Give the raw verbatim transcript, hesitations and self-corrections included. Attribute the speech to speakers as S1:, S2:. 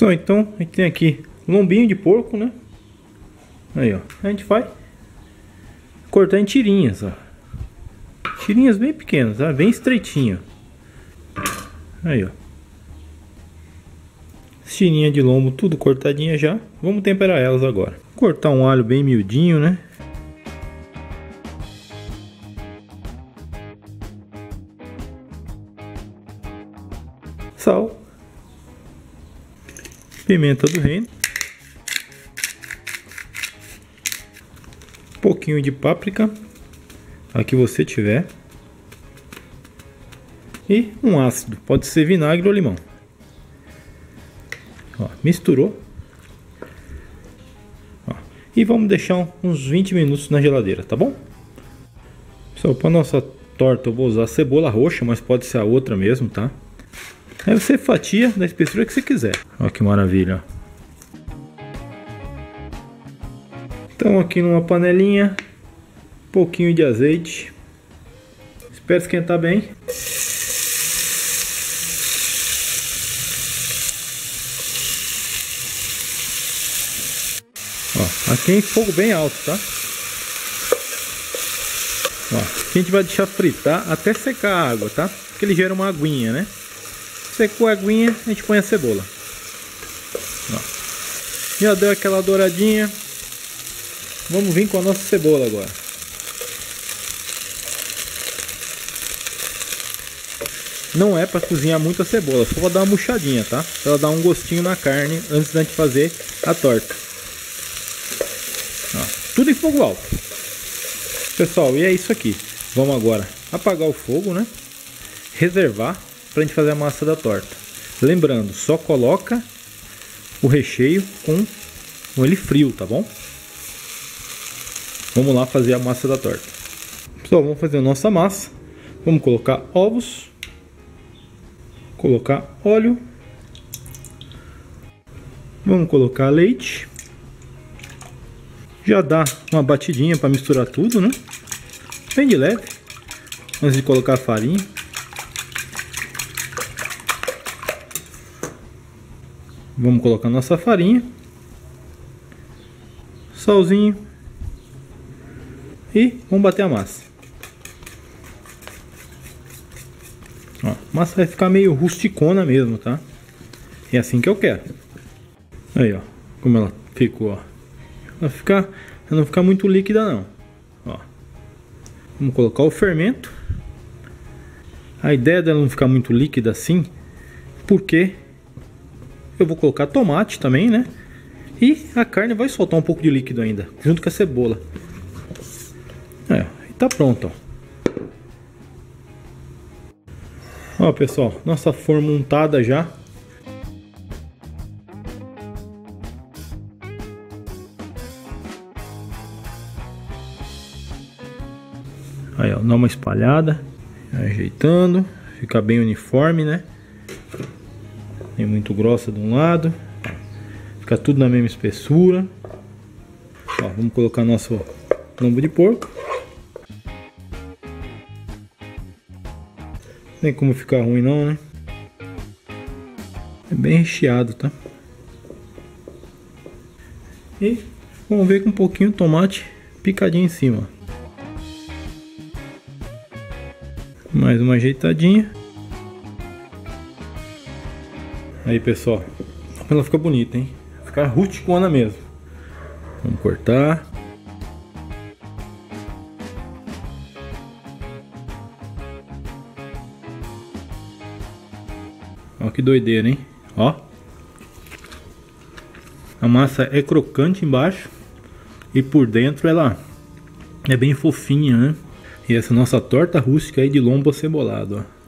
S1: Pessoal, então a gente tem aqui lombinho de porco, né? Aí, ó. A gente vai cortar em tirinhas, ó. Tirinhas bem pequenas, tá? Bem estreitinho. Aí, ó. Tirinha de lombo, tudo cortadinha já. Vamos temperar elas agora. Cortar um alho bem miudinho, né? Sal. Pimenta do reino. Um pouquinho de páprica, a que você tiver. E um ácido, pode ser vinagre ou limão. Ó, misturou. Ó, e vamos deixar uns vinte minutos na geladeira, tá bom? Pessoal, para nossa torta eu vou usar cebola roxa, mas pode ser a outra mesmo, tá? Aí você fatia da espessura que você quiser. Olha que maravilha. Então aqui numa panelinha, um pouquinho de azeite. Espero esquentar bem. Ó, aqui em fogo bem alto, tá? Ó, a gente vai deixar fritar até secar a água, tá? Porque ele gera uma aguinha, né? Secou a aguinha, a gente põe a cebola. Ó, já deu aquela douradinha. Vamos vir com a nossa cebola agora. Não é para cozinhar muito a cebola, só para dar uma murchadinha, tá? Para ela dar um gostinho na carne antes da gente fazer a torta. Ó, tudo em fogo alto. Pessoal, e é isso aqui. Vamos agora apagar o fogo, né? Reservar pra gente fazer a massa da torta. Lembrando, só coloca o recheio com, com ele frio, tá bom? Vamos lá fazer a massa da torta. Pessoal, vamos fazer a nossa massa. Vamos colocar ovos. Colocar óleo. Vamos colocar leite. Já dá uma batidinha para misturar tudo, né? Bem de leve. Antes de colocar a farinha. Vamos colocar nossa farinha, salzinho e vamos bater a massa. Ó, a massa vai ficar meio rusticona mesmo, tá? É assim que eu quero. Aí, ó, como ela ficou, ó. Ela ficar, ela não ficar muito líquida não. Ó, vamos colocar o fermento. A ideia dela não ficar muito líquida assim, porque eu vou colocar tomate também, né? E a carne vai soltar um pouco de líquido ainda, junto com a cebola. É, e tá pronto, ó. Ó, pessoal, nossa forma untada já. Aí, ó, dá uma espalhada, ajeitando, fica bem uniforme, né? Nem muito grossa de um lado, fica tudo na mesma espessura. Ó, vamos colocar nosso lombo de porco. Não tem como ficar ruim não, né? É bem recheado, tá? E vamos ver com um pouquinho de tomate picadinho em cima. Mais uma ajeitadinha. Aí, pessoal, ela fica bonita, hein? Fica rusticona mesmo. Vamos cortar. Ó que doideira, hein? Ó. A massa é crocante embaixo e por dentro ela é bem fofinha, né? E essa nossa torta rústica aí de lombo acebolado, ó.